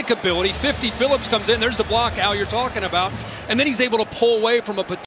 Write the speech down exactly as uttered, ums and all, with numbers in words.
ability. fifty, Phillips comes in. There's the block, Al, you're talking about. And then he's able to pull away from a